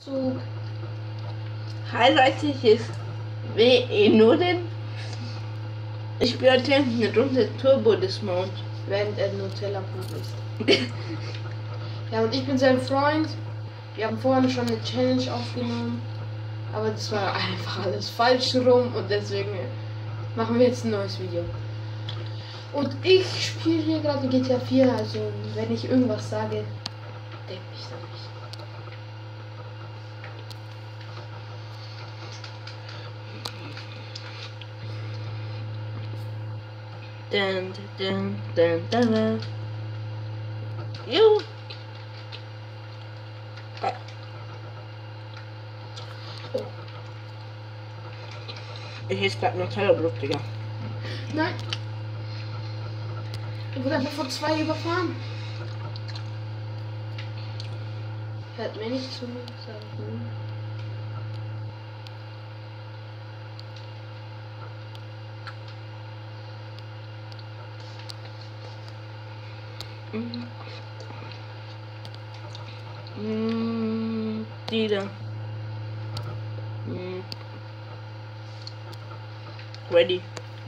Zug. Highlightig ist WE Nudeln. Ich spürte eine Runde Turbo-Dismount. Während er Nutella-Brot isst. Ja, und ich bin sein Freund. Wir haben vorhin schon eine Challenge aufgenommen. Aber das war einfach alles falsch rum und deswegen machen wir jetzt ein neues Video. Und ich spiele hier gerade GTA 4, also wenn ich irgendwas sage, denke ich da nicht. Dun. Jo. Oh. Ich esse gerade Nutella-Brot, Digga. Nein. Ich wurde einfach von 2 überfahren. Hört mir nicht zu, sag ich nur. Die da. Ready.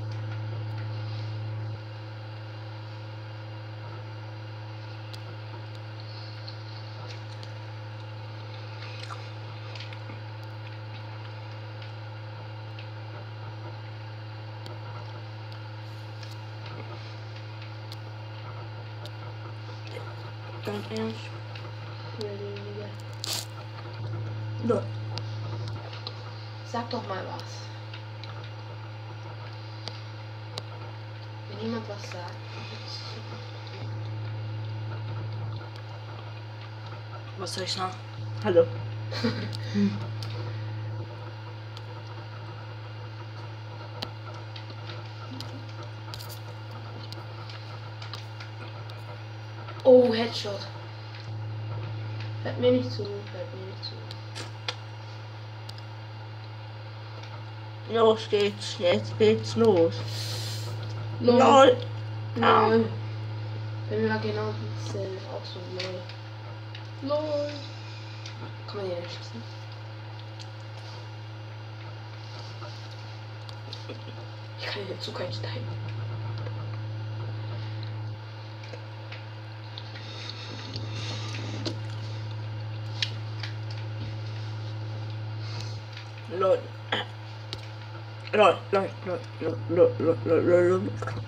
Ganz ernst. No. Sag doch mal was. Wenn jemand was sagt. Was soll ich sagen? Hallo. Oh, Headshot. Hört mir nicht zu, hört mir nicht zu. Los geht's, jetzt geht's los. Lol. LOL. Lol. Wenn wir genau dieselbe auch so lol. Lol. Kann man hier nicht schießen? Ich kann hier zu keinen Stein. LOL. LOL.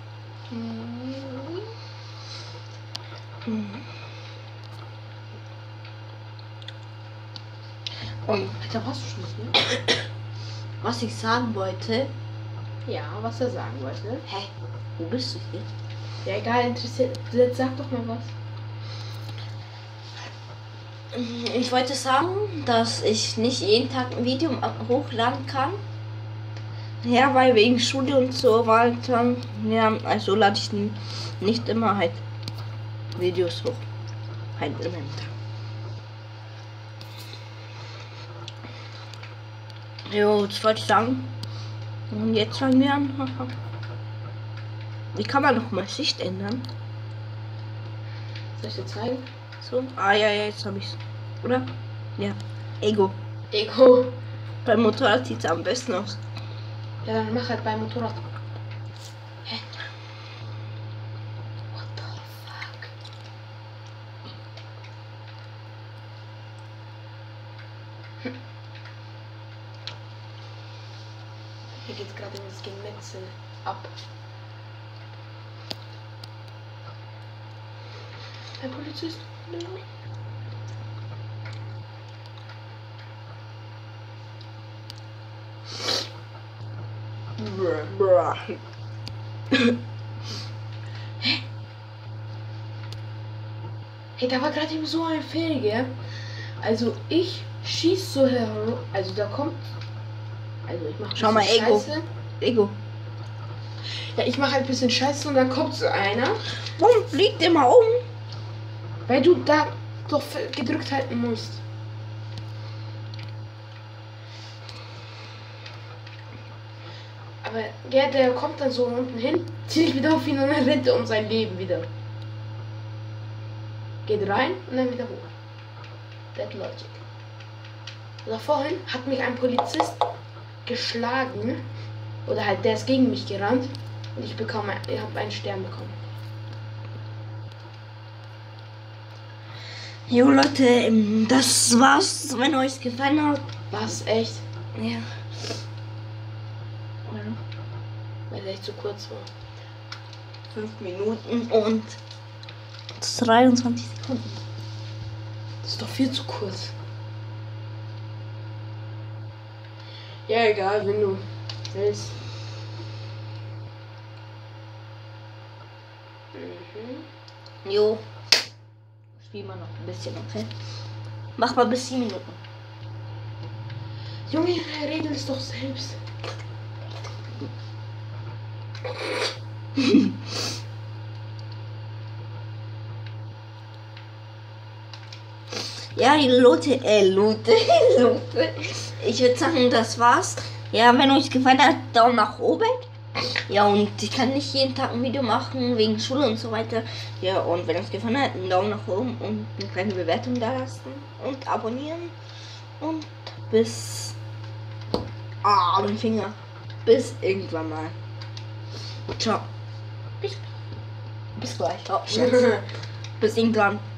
Alter, was du schon ne? Was ich sagen wollte. Ja, was er sagen wollte. Hä? Wo bist du hier? Ja, egal, interessiert. Jetzt sag doch mal was. Ich wollte sagen, dass ich nicht jeden Tag ein Video hochladen kann. Ja, weil wegen Schule und so weiter. Ja, also lade ich nicht immer halt Videos hoch. Halt immer im Tag. Jo, das wollte ich sagen. Und jetzt fangen wir an. Wie kann man noch mal Sicht ändern? Soll ich dir zeigen? So. Ah ja, jetzt habe ich's. Oder? Ja. Ego. Ego. Beim Motorrad sieht es am besten aus. Ja, dann mach halt beim Motorrad. Hä? What the fuck? Hier geht's gerade in das Gemetzel ab. Herr Polizist? Nein. Hey, da war gerade eben so ein Fail, gell? Also ich schieß so herum, also da kommt, also ich mach Schau mal, Ego. Scheiße. Ego. Ja, ich mache ein bisschen Scheiße und dann kommt so einer, Warum fliegt immer um? weil du da doch gedrückt halten musst. Aber ja, der kommt dann so unten hin, zieht sich wieder auf ihn und dann rennt er um sein Leben wieder. Geht rein und dann wieder hoch. That logic. Also vorhin hat mich ein Polizist geschlagen. Oder halt, der ist gegen mich gerannt. Und ich habe einen Stern bekommen. Jo Leute, das war's. Wenn euch gefallen hat. Was? Echt? Ja. Weil es echt zu kurz war. 5 Minuten und 23 Sekunden. Das ist doch viel zu kurz. Ja, egal, wenn du willst. Jo. Spiel mal noch ein bisschen, okay? Mach mal bis 7 Minuten. Junge, regel es doch selbst. Ja, Leute. Ich würde sagen, das war's. Ja, wenn euch gefallen hat, Daumen nach oben. Ja, und ich kann nicht jeden Tag ein Video machen, wegen Schule und so weiter. Ja, und wenn euch gefallen hat, einen Daumen nach oben und eine kleine Bewertung da lassen. Und abonnieren. Und bis... den Finger. Bis irgendwann mal. Ciao. Bis gleich. Oh, bis irgendwann.